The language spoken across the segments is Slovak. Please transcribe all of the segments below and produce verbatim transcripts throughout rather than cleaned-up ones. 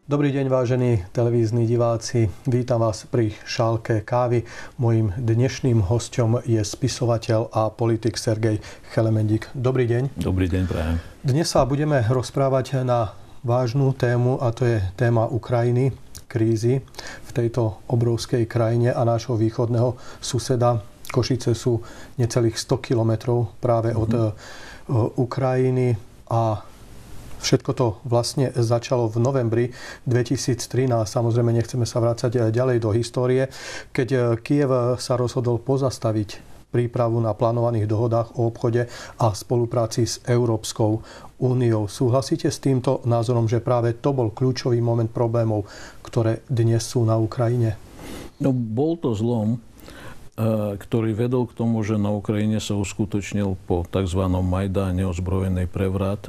Dobrý deň, vážení televízni diváci. Vítam vás pri šálke kávy. Mojím dnešným hosťom je spisovateľ a politik Sergej Chelemendik. Dobrý deň. Dobrý deň, prajem. Dnes sa budeme rozprávať na vážnu tému, a to je téma Ukrajiny, krízy v tejto obrovskej krajine a nášho východného suseda. Košice sú necelých sto kilometrov práve od mm-hmm. Ukrajiny a všetko to vlastne začalo v novembri dvetisíctrinásť. Samozrejme, nechceme sa vrácať ďalej do histórie, keď Kyjev sa rozhodol pozastaviť prípravu na plánovaných dohodách o obchode a spolupráci s Európskou úniou. Súhlasíte s týmto názorom, že práve to bol kľúčový moment problémov, ktoré dnes sú na Ukrajine? No, bol to zlom, ktorý vedol k tomu, že na Ukrajine sa uskutočnil po tzv. Majdáne ozbrojený prevrat.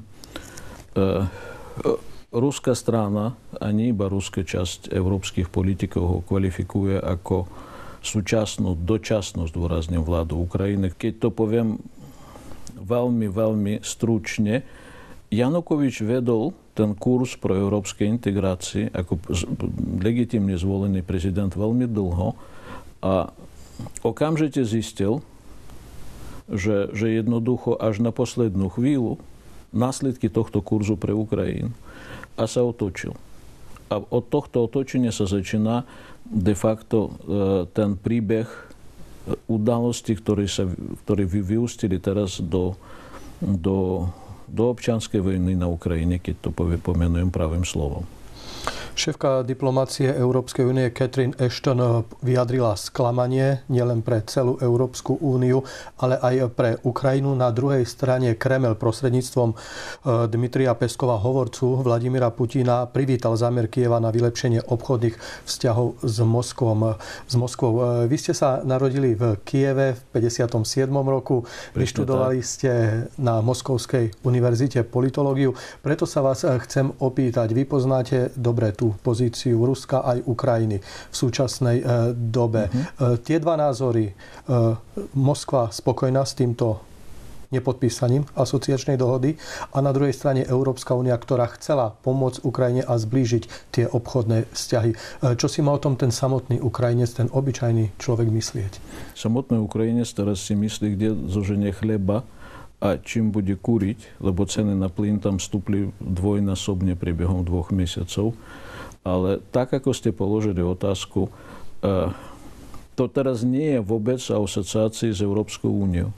Ruská strana, a nie iba ruská časť európskych politikov ho kvalifikuje ako súčasnú, dočasnú, zdôrazňujem, vládu Ukrajiny. Keď to poviem veľmi, veľmi stručne, Janukovič vedol ten kurz pro európskej integrácie ako legitímne zvolený prezident veľmi dlho a okamžite zistil, že, že jednoducho až na poslednú chvíľu následky tohto kurzu pre Ukrajinu a sa otočil. A od tohto otočenia sa začína de facto ten príbeh udalostí, ktoré, sa, ktoré vyústili teraz do, do, do občianskej vojny na Ukrajine, keď to pomenujem pravým slovom. Šéfka diplomácie Európskej únie Catherine Ashton vyjadrila sklamanie nielen pre celú Európsku úniu, ale aj pre Ukrajinu. Na druhej strane Kreml prostredníctvom Dmitrija Peskova, hovorcu Vladimíra Putina, privítal zámer Kyjeva na vylepšenie obchodných vzťahov s Moskvom. S Moskvou. Vy ste sa narodili v Kyjeve v päťdesiatom siedmom roku. Vyštudovali ste na Moskovskej univerzite politológiu. Preto sa vás chcem opýtať. Vy poznáte dobre tú pozíciu Ruska aj Ukrajiny v súčasnej e, dobe. Mm-hmm. E, tie dva názory, e, Moskva spokojná s týmto nepodpísaním asociačnej dohody a na druhej strane Európska únia, ktorá chcela pomôcť Ukrajine a zblížiť tie obchodné vzťahy. E, čo si má o tom ten samotný Ukrajinec, ten obyčajný človek myslieť? Samotný Ukrajinec teraz si myslí, kde zoženie chleba a čím bude kúriť, lebo ceny na plyn tam stúpli dvojnásobne priebehom dvoch mesiacov. Ale tak, ako ste položili otázku, to teraz nie je vôbec o asociácii s Európskou úniou.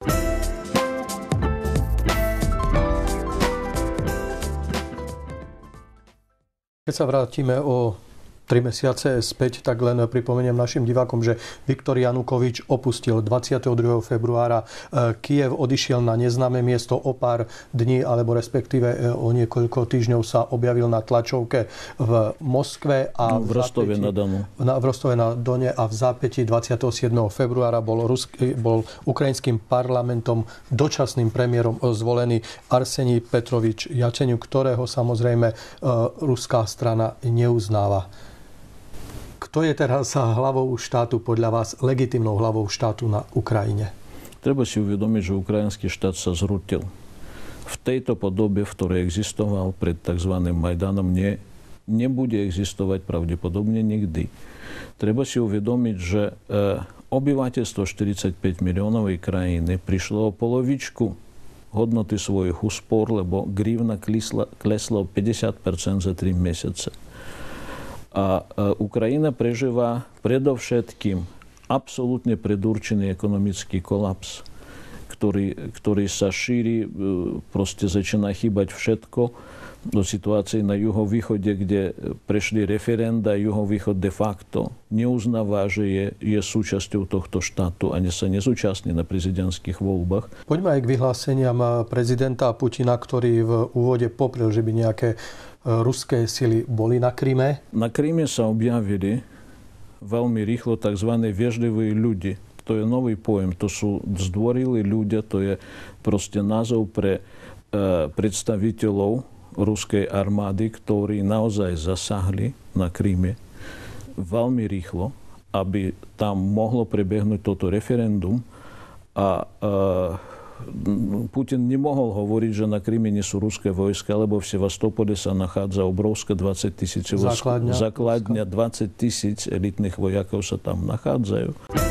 Keď sa vrátime o tri mesiace späť, tak len pripomeniem našim divákom, že Viktor Janukovič opustil dvadsiateho druhého februára Kyjev, odišiel na neznáme miesto, o pár dní, alebo respektíve o niekoľko týždňov sa objavil na tlačovke v Moskve a v Rostove na Donu. V Rostove na Done a v zápätí dvadsiateho siedmeho februára bol, ruský, bol ukrajinským parlamentom dočasným premiérom zvolený Arsenij Petrovič Jaceňuk, ktorého samozrejme ruská strana neuznáva. Kto je teraz hlavou štátu, podľa vás legitímnou hlavou štátu na Ukrajine? Treba si uvedomiť, že ukrajinský štát sa zrútil. V tejto podobe, v ktorej existoval pred tzv. Majdanom, nie, nebude existovať pravdepodobne nikdy. Treba si uvedomiť, že e, obyvateľstvo štyridsaťpäť miliónovej krajiny prišlo o polovičku hodnoty svojich úspor, lebo grivna klesla, klesla o päťdesiat percent za tri mesiace. A Ukrajina prežíva predovšetkým absolútne predurčený ekonomický kolaps, ktorý, ktorý sa šíri, proste začína chýbať všetko do situácie na juhovýchode, kde prešli referenda, juhovýchod de facto neuznáva, že je, je súčasťou tohto štátu a sa nezúčastní na prezidentských voľbách. Poďme aj k vyhláseniam prezidenta Putina, ktorý v úvode poprel, že by nejaké ruské sily boli na Kryme. Na Kryme sa objavili veľmi rýchlo tzv. Viežliví ľudí. To je nový pojem. To sú zdvorilí ľudia. To je proste názov pre uh, predstaviteľov ruskej armády, ktorí naozaj zasahli na Kryme veľmi rýchlo, aby tam mohlo prebehnúť toto referendum. A uh, Putin nemohol hovoriť, že na Kryme nie sú ruské vojska, lebo v Sevastopole sa nachádza obrovské dvadsať tisíc základňa. základňa, dvadsať tisíc elitných vojakov sa tam nachádzajú.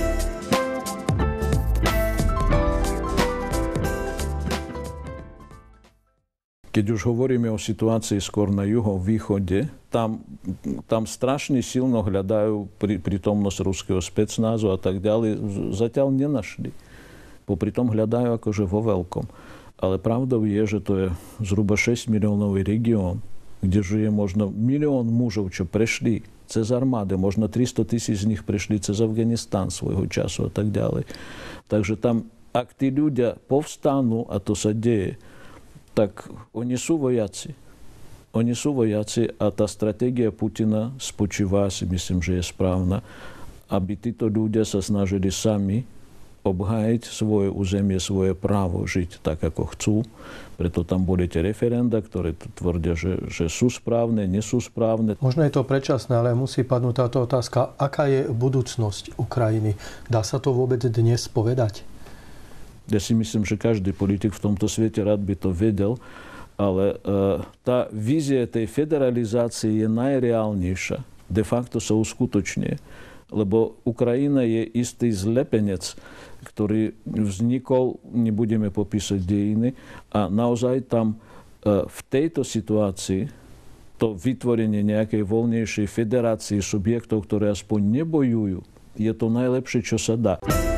Keď už hovoríme o situácii skôr na juhovýchode, tam, tam strašne silno hľadajú pri, prítomnosť ruského specnázu a tak ďalej. Zatiaľ nenašli. Popri tom hľadajú akože vo veľkom. Ale pravdou je, že to je zhruba šesť miliónový región, kde žije možno milión mužov, čo prešli cez armády. Možno tristo tisíc z nich prešli cez Afganistán svojho času a tak ďalej. Takže tam, ak tí ľudia povstanú, a to sa deje, tak oni sú vojaci. Oni sú vojaci a tá stratégia Putina spočíva, si myslím, že je správna, aby títo ľudia sa snažili sami obhájiť svoje územie, svoje právo žiť tak, ako chcú. Preto tam boli tie referenda, ktoré tvrdia, že, že sú správne, nie sú správne. Možno je to predčasné, ale musí padnúť táto otázka. Aká je budúcnosť Ukrajiny? Dá sa to vôbec dnes povedať? Ja si myslím, že každý politik v tomto svete rád by to vedel, ale uh, tá vízia tej federalizácie je najreálnejšia. De facto sa uskutočne, lebo Ukrajina je istý zlepenec, ktorý vznikol, nebudeme popísať dejiny, a naozaj tam uh, v tejto situácii to vytvorenie nejakej voľnejšej federácie subjektov, ktoré aspoň nebojujú, je to najlepšie, čo sa dá.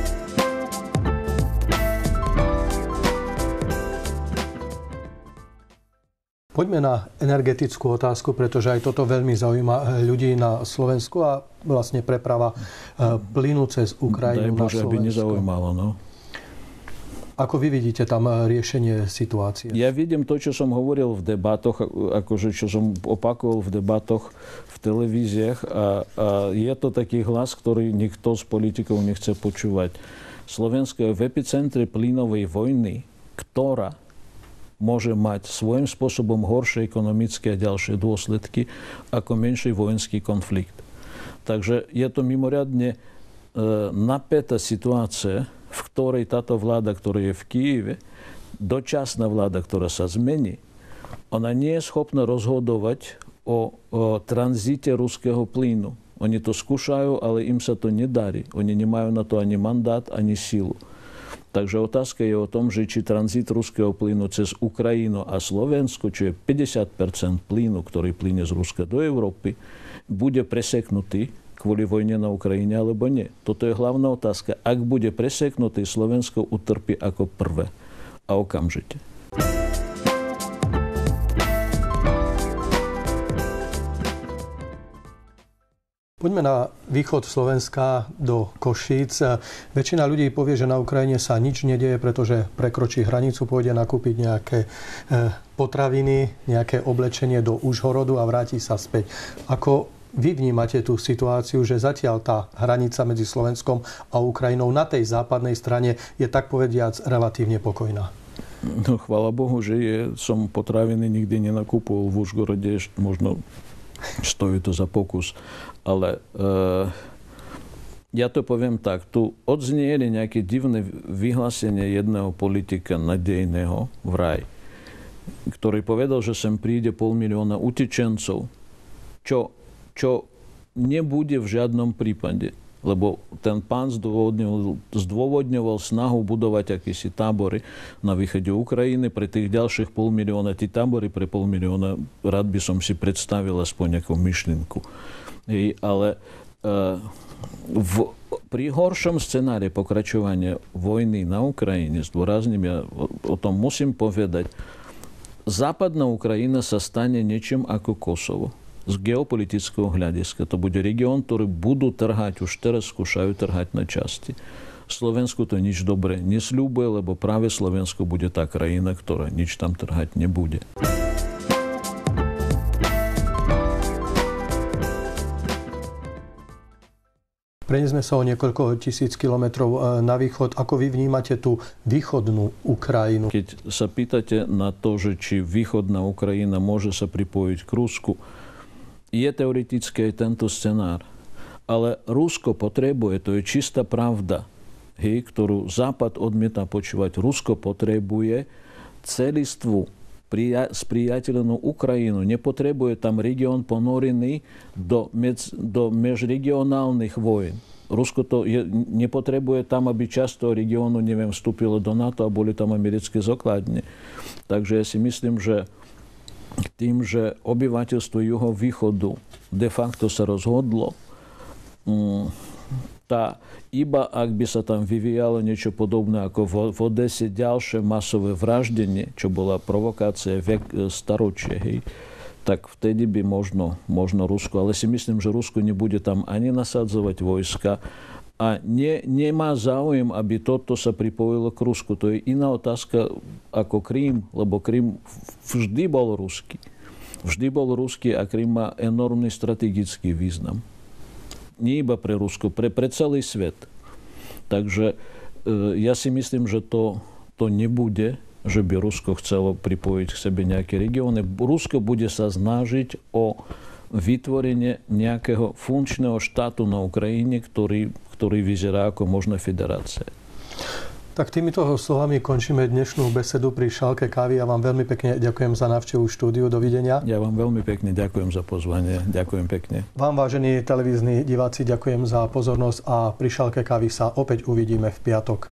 Poďme na energetickú otázku, pretože aj toto veľmi zaujíma ľudí na Slovensku a vlastne preprava plynu cez Ukrajinu Daj Bože, na Slovensko. aby nezaujímalo, no. Ako vy vidíte tam riešenie situácie? Ja vidím to, čo som hovoril v debatoch, akože čo som opakoval v debatoch v televíziách, a, a je to taký hlas, ktorý nikto z politikov nechce počúvať. Slovensko je v epicentre plynovej vojny, ktorá môže mať svojím spôsobom horšie ekonomické a ďalšie dôsledky ako menší vojenský konflikt. Takže je to mimoriadne e, napätá situácia, v ktorej táto vláda, ktorá je v Kyjeve, dočasná vláda, ktorá sa zmení, ona nie je schopná rozhodovať o, o tranzite ruského plynu. Oni to skúšajú, ale im sa to nedarí. Oni nemajú na to ani mandát, ani silu. Takže otázka je o tom, že či tranzit ruského plynu cez Ukrajinu a Slovensko, čo je päťdesiat percent plynu, ktorý plyne z Ruska do Európy, bude preseknutý kvôli vojne na Ukrajine, alebo nie. Toto je hlavná otázka. Ak bude preseknutý, Slovensko utrpí ako prvé a okamžite. Poďme na východ Slovenska do Košíc. Väčšina ľudí povie, že na Ukrajine sa nič nedieje, pretože prekročí hranicu, pôjde nakúpiť nejaké potraviny, nejaké oblečenie do Užhorodu a vráti sa späť. Ako vy vnímate tú situáciu, že zatiaľ tá hranica medzi Slovenskom a Ukrajinou na tej západnej strane je tak povediac relatívne pokojná? No, chvála Bohu, že je, som potraviny nikdy nenakúpol v Užhorode, možno stojí to za pokus. Ale e, ja to poviem tak, tu odznieli nejaké divné vyhlásenie jedného politika nadejného vraj, ktorý povedal, že sem príde pol milióna utečencov, čo, čo nebude v žiadnom prípade. Lebo ten pán zdôvodňoval, zdôvodňoval snahu budovať akýsi tábory na východe Ukrajiny pre tých ďalších pol milióna. Tí tábory pre pol milióna, rád by som si predstavil aspoň nejakú myšlienku. Hej, ale uh, v, pri horšom scenári pokračovania vojny na Ukrajine, zdôrazním, ja o, o tom musím povedať, západná Ukrajina sa stane niečím ako Kosovo. Z geopolitického hľadiska. To bude región, ktorý budú trhať, už teraz skúšajú trhať na časti. Slovensku to nič dobre nesľúbuje, lebo práve Slovensko bude tá krajina, ktorá nič tam trhať nebude. Prenesme sa o niekoľko tisíc kilometrov na východ. Ako vy vnímate tú východnú Ukrajinu? Keď sa pýtate na to, že či východná Ukrajina môže sa pripojiť k Rusku, je teoreticky aj tento scenár. Ale Rusko potrebuje, to je čistá pravda, hej, ktorú Západ odmieta počúvať. Rusko potrebuje celistvú spriateľnú Ukrajinu. Nepotrebuje tam región ponorený do, medz, do mežregionálnych vojen. Rusko to je, nepotrebuje tam, aby časť toho regiónu, neviem, vstúpilo do NATO a boli tam americké základne. Takže ja si myslím, že tým, že obyvateľstvo juhovýchodu de facto sa rozhodlo, tá, iba ak by sa tam vyvíjalo niečo podobné ako v, v Odese, ďalšie masové vraždenie, čo bola provokácia vek staročie, hej, tak vtedy by možno, možno Rusko, ale si myslím, že Rusko nebude tam ani nasadzovať vojska a ne, nemá záujem, aby toto sa pripojilo k Rusku. To je iná otázka ako Krím, lebo Krím vždy bol ruský. Vždy bol ruský a Krím má enormný strategický význam. Nie iba pre Rusko, pre, pre celý svet. Takže e, ja si myslím, že to, to nebude, že by Rusko chcelo pripojiť k sebe nejaké regióny. Rusko bude sa snažiť o vytvorenie nejakého funkčného štátu na Ukrajine, ktorý, ktorý vyzerá ako možná federácia. Tak týmito slovami končíme dnešnú besedu pri šálke kávy. Ja vám veľmi pekne ďakujem za návštevu štúdiu. Dovidenia. Ja vám veľmi pekne ďakujem za pozvanie. Ďakujem pekne. Vám, vážení televízni diváci, ďakujem za pozornosť a pri šálke kávy sa opäť uvidíme v piatok.